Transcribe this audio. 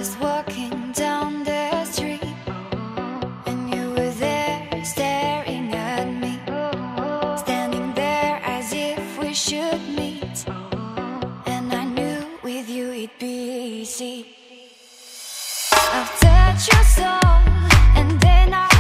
was walking down the street, and you were there staring at me, standing there as if we should meet. And I knew with you it'd be easy. I've touched your soul, and then I